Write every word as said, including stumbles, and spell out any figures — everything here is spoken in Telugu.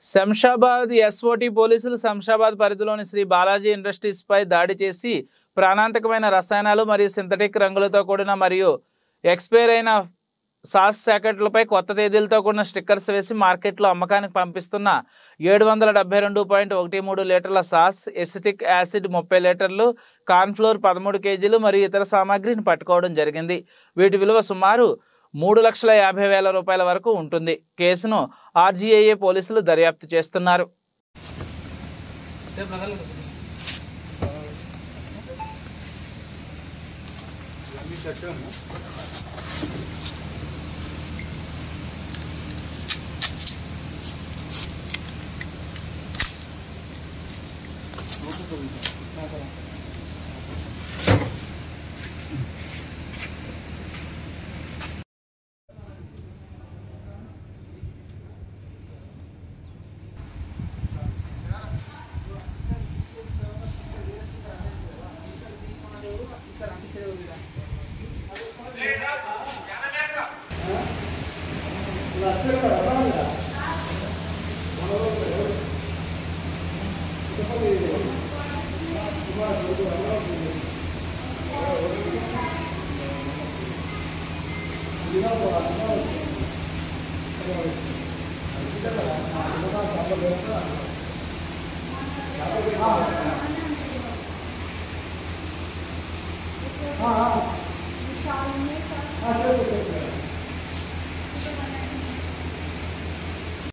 శంషాబాద్ ఎస్ఓటీ పోలీసులు శంషాబాద్ పరిధిలోని శ్రీ బాలాజీ ఇండస్ట్రీస్ పై దాడి చేసి ప్రాణాంతకమైన రసాయనాలు మరియు సింథటిక్ రంగులతో కూడిన మరియు ఎక్స్పైర్ అయిన సాస్ ప్యాకెట్లపై కొత్త తేదీలతో కూడిన స్టిక్కర్స్ వేసి మార్కెట్లో అమ్మకానికి పంపిస్తున్న ఏడు వందల డెబ్బై రెండు పాయింట్ ఒకటి మూడు లీటర్ల సాస్, ఎసిటిక్ యాసిడ్ ముప్పై లీటర్లు, కార్న్ఫ్లోర్ పదమూడు కేజీలు మరియు ఇతర సామాగ్రిని పట్టుకోవడం జరిగింది. వీటి విలువ సుమారు మూడు లక్షల యాభై వేల రూపాయల వరకు ఉంటుంది. కేసును ఆర్జీఐఏ పోలీసులు దర్యాప్తు చేస్తున్నారు. Kita